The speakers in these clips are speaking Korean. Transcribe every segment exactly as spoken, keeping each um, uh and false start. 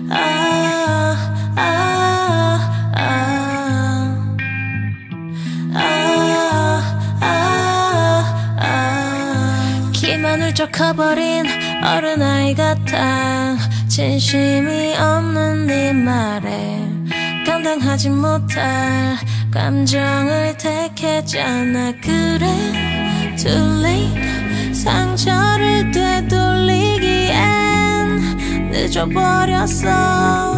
아, 아, 아, 아, 아, 아. 키만 훌쩍 커버린 어른아이 같아. 진심이 없는 네 말에 감당하지 못할 감정을 택했잖아. 그래 too late. 상처를 되돌리기엔 늦어버렸어.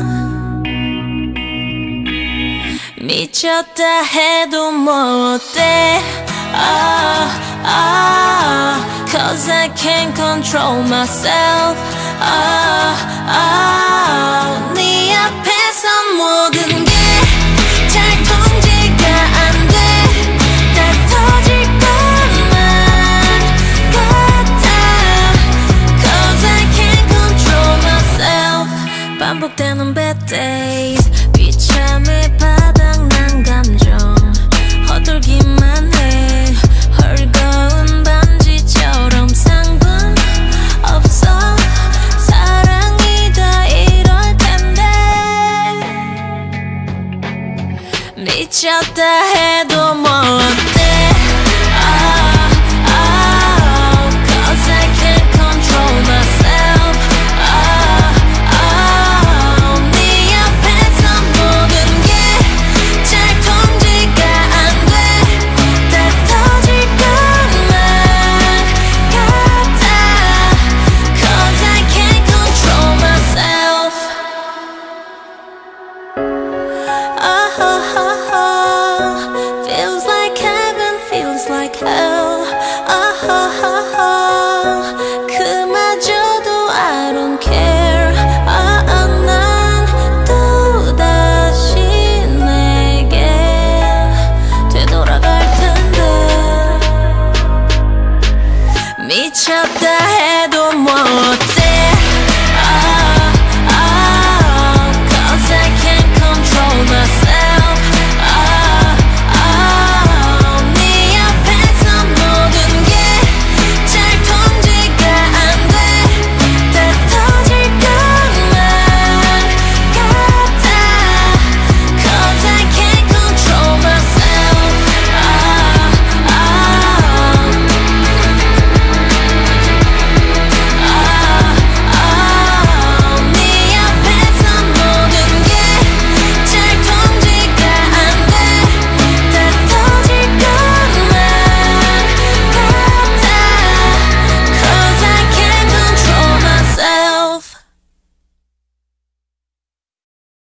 미쳤다 해도 뭐 어때. 아, 아, cause I can't control myself. 아, 아, 네 앞에서 모든 게 잘 통제가 안 돼. 다 터질 것만 같아. Cause I can't control myself. 반복되는 bad days. 비참해 바닥난 감정 허들기만 해. 헐거운 반지처럼 상관없어. 사랑이 다 이럴 텐데. 미쳤다 해도